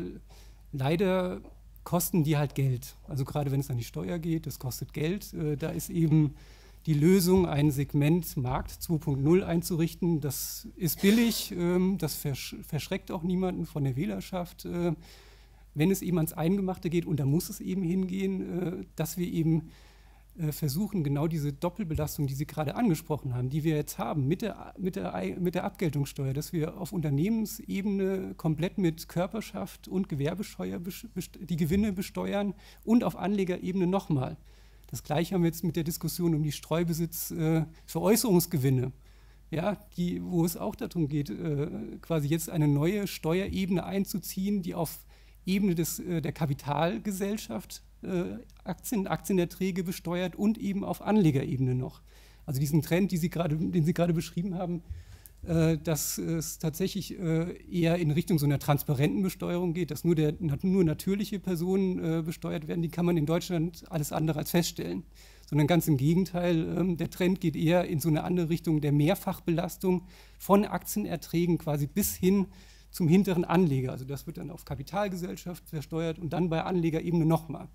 leider kosten die halt Geld. Also gerade wenn es an die Steuer geht, das kostet Geld. Äh, da ist eben die Lösung, ein Segment Markt zwei Punkt null einzurichten. Das ist billig, ähm, das versch verschreckt auch niemanden von der Wählerschaft. Äh, wenn es eben ans Eingemachte geht, und da muss es eben hingehen, äh, dass wir eben äh, versuchen, genau diese Doppelbelastung, die Sie gerade angesprochen haben, die wir jetzt haben mit der, mit der, mit der Abgeltungssteuer, dass wir auf Unternehmensebene komplett mit Körperschaft und Gewerbesteuer die Gewinne besteuern und auf Anlegerebene nochmal. Das Gleiche haben wir jetzt mit der Diskussion um die Streubesitz äh, Veräußerungsgewinne, ja, die, wo es auch darum geht, äh, quasi jetzt eine neue Steuerebene einzuziehen, die auf Ebene des, äh, der Kapitalgesellschaft äh, Aktien, Aktienerträge besteuert und eben auf Anlegerebene noch. Also diesen Trend, die Sie grade, den Sie gerade beschrieben haben, äh, dass es tatsächlich äh, eher in Richtung so einer transparenten Besteuerung geht, dass nur, der, nur natürliche Personen äh, besteuert werden, die kann man in Deutschland alles andere als feststellen. Sondern ganz im Gegenteil, ähm, der Trend geht eher in so eine andere Richtung der Mehrfachbelastung von Aktienerträgen quasi bis hin zum hinteren Anleger. Also das wird dann auf Kapitalgesellschaft versteuert und dann bei Anlegerebene nochmal.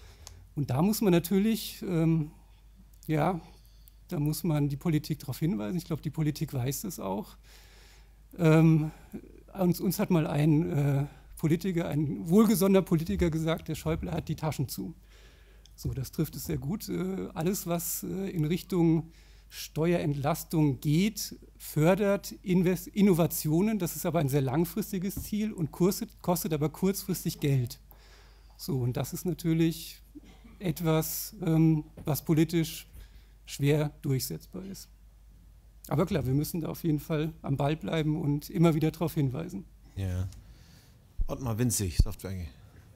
Und da muss man natürlich, ähm, ja, da muss man die Politik darauf hinweisen. Ich glaube, die Politik weiß das auch. Ähm, uns, uns hat mal ein äh, Politiker, ein wohlgesonnener Politiker gesagt, der Schäuble hat die Taschen zu. So, das trifft es sehr gut. Äh, alles, was äh, in Richtung Steuerentlastung geht, fördert Invest Innovationen. Das ist aber ein sehr langfristiges Ziel und kostet, kostet aber kurzfristig Geld. So, und das ist natürlich etwas, ähm, was politisch schwer durchsetzbar ist. Aber klar, wir müssen da auf jeden Fall am Ball bleiben und immer wieder darauf hinweisen. Ja. Ottmar Winzig, Software A G.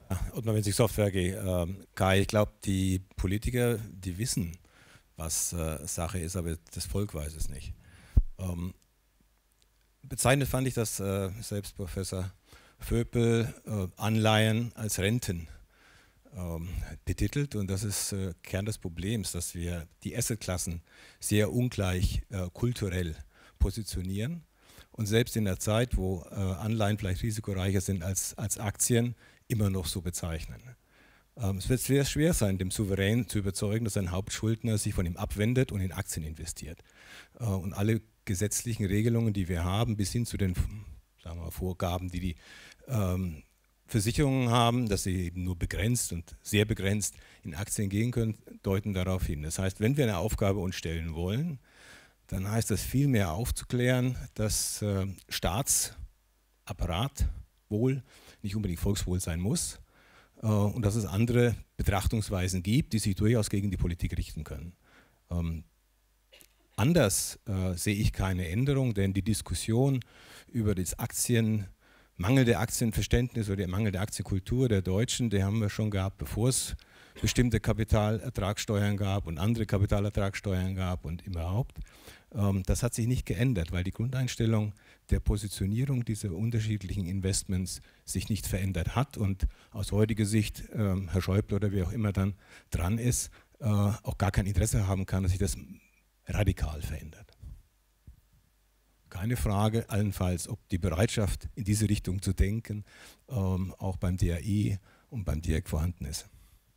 Ottmar Winzig, Software A G. Ähm, Kai, ich glaube, die Politiker, die wissen, was äh, Sache ist, aber das Volk weiß es nicht. Ähm, bezeichnend fand ich, dass äh, selbst Professor Vöpel äh, Anleihen als Renten ähm, betitelt, und das ist äh, Kern des Problems, dass wir die Assetklassen sehr ungleich äh, kulturell positionieren. Und selbst in der Zeit, wo äh, Anleihen vielleicht risikoreicher sind als, als Aktien, immer noch so bezeichnen. Ähm, es wird sehr schwer sein, dem Souverän zu überzeugen, dass ein Hauptschuldner sich von ihm abwendet und in Aktien investiert. Äh, und alle gesetzlichen Regelungen, die wir haben, bis hin zu den, sagen wir mal, Vorgaben, die die ähm, Versicherungen haben, dass sie eben nur begrenzt und sehr begrenzt in Aktien gehen können, deuten darauf hin. Das heißt, wenn wir eine Aufgabe uns stellen wollen, dann heißt das vielmehr aufzuklären, dass äh, Staatsapparat Wohl nicht unbedingt Volkswohl sein muss äh, und dass es andere Betrachtungsweisen gibt, die sich durchaus gegen die Politik richten können. Ähm, anders äh, sehe ich keine Änderung, denn die Diskussion über das Aktien, mangelnde Aktienverständnis oder die mangelnde Aktienkultur der Deutschen, die haben wir schon gehabt, bevor es bestimmte Kapitalertragssteuern gab und andere Kapitalertragssteuern gab und überhaupt. Ähm, das hat sich nicht geändert, weil die Grundeinstellung der Positionierung dieser unterschiedlichen Investments sich nicht verändert hat und aus heutiger Sicht ähm, Herr Schäuble oder wer auch immer dann dran ist, äh, auch gar kein Interesse haben kann, dass sich das radikal verändert. Keine Frage, allenfalls, ob die Bereitschaft in diese Richtung zu denken ähm, auch beim D A I und beim D I E C vorhanden ist.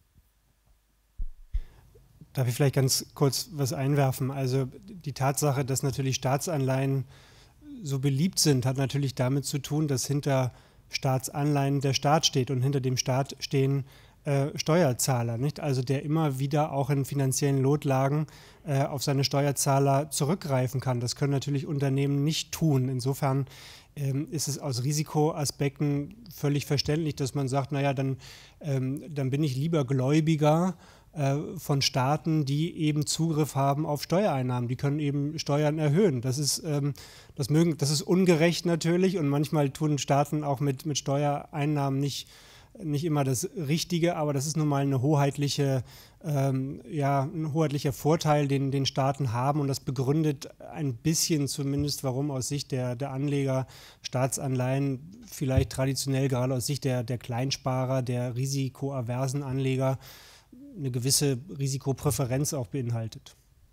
Darf ich vielleicht ganz kurz was einwerfen? Also die Tatsache, dass natürlich Staatsanleihen so beliebt sind, hat natürlich damit zu tun, dass hinter Staatsanleihen der Staat steht und hinter dem Staat stehen äh, Steuerzahler, nicht? Also der immer wieder auch in finanziellen Notlagen äh, auf seine Steuerzahler zurückgreifen kann. Das können natürlich Unternehmen nicht tun. Insofern ähm, ist es aus Risikoaspekten völlig verständlich, dass man sagt, naja, dann, ähm, dann bin ich lieber Gläubiger von Staaten, die eben Zugriff haben auf Steuereinnahmen. Die können eben Steuern erhöhen. Das ist, ähm, das mögen, das ist ungerecht natürlich und manchmal tun Staaten auch mit, mit Steuereinnahmen nicht, nicht immer das Richtige, aber das ist nun mal eine hoheitliche, ähm, ja, ein hoheitlicher Vorteil, den, den Staaten haben, und das begründet ein bisschen zumindest, warum aus Sicht der, der Anleger Staatsanleihen vielleicht traditionell gerade aus Sicht der, der Kleinsparer, der risikoaversen Anleger eine gewisse Risikopräferenz auch beinhaltet.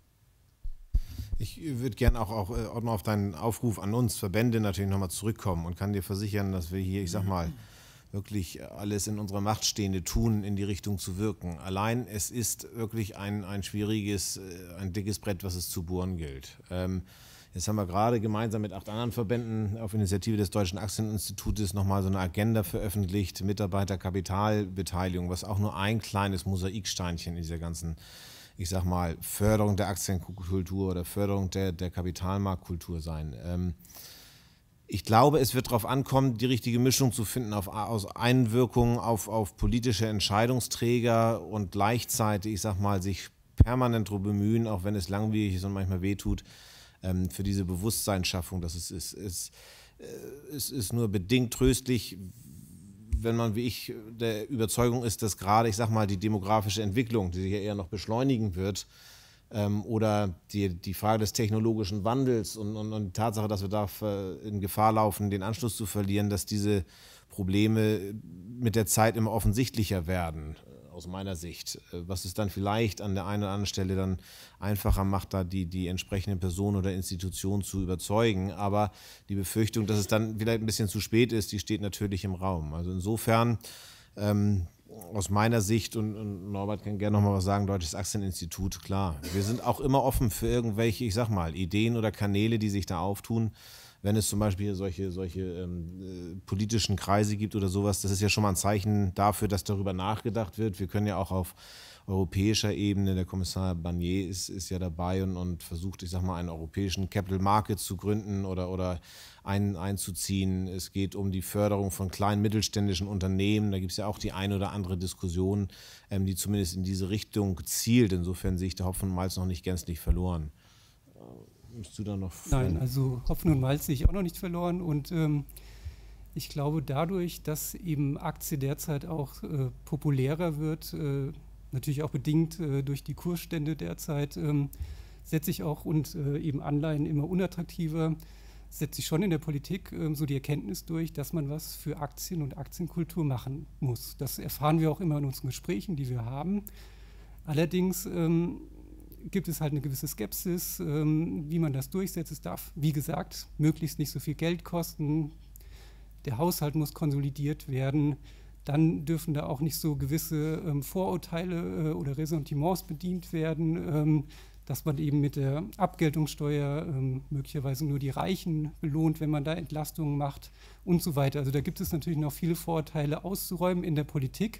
Ich würde gerne auch, auch äh, Ottmar, auf deinen Aufruf an uns Verbände natürlich nochmal zurückkommen und kann dir versichern, dass wir hier, ich sag mal, wirklich alles in unserer Macht Stehende tun, in die Richtung zu wirken. Allein es ist wirklich ein, ein schwieriges, ein dickes Brett, was es zu bohren gilt. Ähm, Jetzt haben wir gerade gemeinsam mit acht anderen Verbänden auf Initiative des Deutschen Aktieninstitutes nochmal so eine Agenda veröffentlicht, Mitarbeiterkapitalbeteiligung, was auch nur ein kleines Mosaiksteinchen in dieser ganzen, ich sag mal, Förderung der Aktienkultur oder Förderung der, der Kapitalmarktkultur sein. Ähm, ich glaube, es wird darauf ankommen, die richtige Mischung zu finden auf, aus Einwirkungen auf, auf politische Entscheidungsträger und gleichzeitig, ich sag mal, sich permanent darum bemühen, auch wenn es langwierig ist und manchmal wehtut, für diese Bewusstseinsschaffung. Das ist, ist, ist, ist, ist nur bedingt tröstlich, wenn man wie ich der Überzeugung ist, dass gerade, ich sag mal, die demografische Entwicklung, die sich ja eher noch beschleunigen wird, ähm, oder die, die Frage des technologischen Wandels und, und, und die Tatsache, dass wir da in Gefahr laufen, den Anschluss zu verlieren, dass diese Probleme mit der Zeit immer offensichtlicher werden, aus meiner Sicht, was es dann vielleicht an der einen oder anderen Stelle dann einfacher macht, da die, die entsprechende Person oder Institution zu überzeugen. Aber die Befürchtung, dass es dann vielleicht ein bisschen zu spät ist, die steht natürlich im Raum. Also insofern, ähm, aus meiner Sicht, und, und Norbert kann gerne noch mal was sagen, Deutsches Aktieninstitut, klar, wir sind auch immer offen für irgendwelche, ich sag mal, Ideen oder Kanäle, die sich da auftun. Wenn es zum Beispiel solche, solche ähm, äh, politischen Kreise gibt oder sowas, das ist ja schon mal ein Zeichen dafür, dass darüber nachgedacht wird. Wir können ja auch auf europäischer Ebene, der Kommissar Barnier ist, ist ja dabei und, und versucht, ich sag mal, einen europäischen Capital Market zu gründen oder, oder ein, einzuziehen. Es geht um die Förderung von kleinen mittelständischen Unternehmen. Da gibt es ja auch die eine oder andere Diskussion, ähm, die zumindest in diese Richtung zielt. Insofern sehe ich der Hopfen und Malz noch nicht gänzlich verloren. Du da noch Nein, also Hopfen und Malz sehe ich auch noch nicht verloren, und ähm, Ich glaube, dadurch, dass eben Aktie derzeit auch äh, populärer wird, äh, natürlich auch bedingt äh, durch die Kursstände derzeit, ähm, setzt sich auch und äh, eben Anleihen immer unattraktiver, setzt sich schon in der Politik äh, so die Erkenntnis durch, dass man was für Aktien und Aktienkultur machen muss. Das erfahren wir auch immer in unseren Gesprächen, die wir haben. Allerdings ähm, gibt es halt eine gewisse Skepsis, ähm, wie man das durchsetzt. Es darf, wie gesagt, möglichst nicht so viel Geld kosten. Der Haushalt muss konsolidiert werden. Dann dürfen da auch nicht so gewisse ähm, Vorurteile äh, oder Ressentiments bedient werden, ähm, dass man eben mit der Abgeltungssteuer ähm, möglicherweise nur die Reichen belohnt, wenn man da Entlastungen macht und so weiter. Also da gibt es natürlich noch viele Vorurteile auszuräumen in der Politik.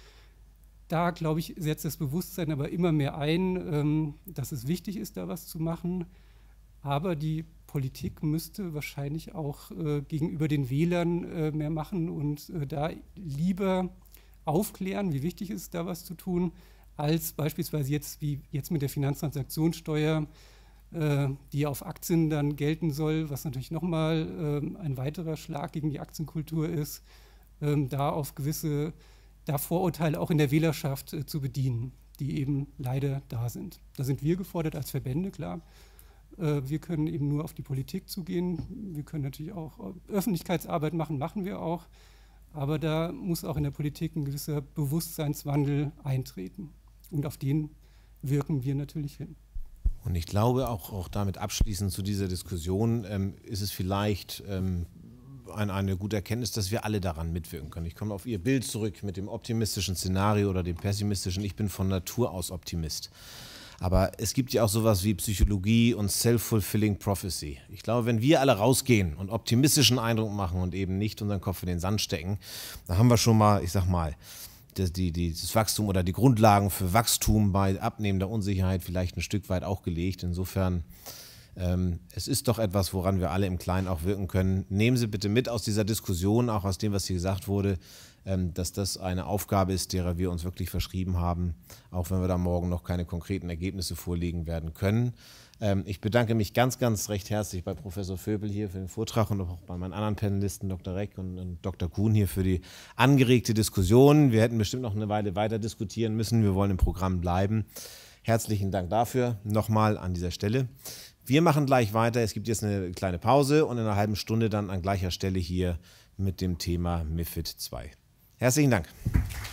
Da, glaube ich, setzt das Bewusstsein aber immer mehr ein, ähm, dass es wichtig ist, da was zu machen. Aber die Politik müsste wahrscheinlich auch äh, gegenüber den Wählern äh, mehr machen und äh, da lieber aufklären, wie wichtig es ist, da was zu tun, als beispielsweise jetzt, wie jetzt mit der Finanztransaktionssteuer, äh, die auf Aktien dann gelten soll, was natürlich nochmal äh, ein weiterer Schlag gegen die Aktienkultur ist, äh, da auf gewisse da Vorurteile auch in der Wählerschaft äh, zu bedienen, die eben leider da sind. Da sind wir gefordert als Verbände, klar. Äh, wir können eben nur auf die Politik zugehen. Wir können natürlich auch Öffentlichkeitsarbeit machen, machen wir auch. Aber da muss auch in der Politik ein gewisser Bewusstseinswandel eintreten. Und auf den wirken wir natürlich hin. Und ich glaube, auch, auch damit abschließend zu dieser Diskussion ähm, ist es vielleicht ähm, eine, eine gute Erkenntnis, dass wir alle daran mitwirken können. Ich komme auf Ihr Bild zurück mit dem optimistischen Szenario oder dem pessimistischen. Ich bin von Natur aus Optimist. Aber es gibt ja auch sowas wie Psychologie und Self-Fulfilling Prophecy. Ich glaube, wenn wir alle rausgehen und optimistischen Eindruck machen und eben nicht unseren Kopf in den Sand stecken, dann haben wir schon mal, ich sag mal, das, die, die, das Wachstum oder die Grundlagen für Wachstum bei abnehmender Unsicherheit vielleicht ein Stück weit auch gelegt. Insofern, ähm, es ist doch etwas, woran wir alle im Kleinen auch wirken können. Nehmen Sie bitte mit aus dieser Diskussion, auch aus dem, was hier gesagt wurde, ähm, dass das eine Aufgabe ist, derer wir uns wirklich verschrieben haben, auch wenn wir da morgen noch keine konkreten Ergebnisse vorlegen werden können. Ähm, ich bedanke mich ganz, ganz recht herzlich bei Professor Vöbel hier für den Vortrag und auch bei meinen anderen Panelisten, Doktor Reck und, und Doktor Kuhn hier für die angeregte Diskussion. Wir hätten bestimmt noch eine Weile weiter diskutieren müssen. Wir wollen im Programm bleiben. Herzlichen Dank dafür nochmal an dieser Stelle. Wir machen gleich weiter. Es gibt jetzt eine kleine Pause und in einer halben Stunde dann an gleicher Stelle hier mit dem Thema MiFID zwei. Herzlichen Dank.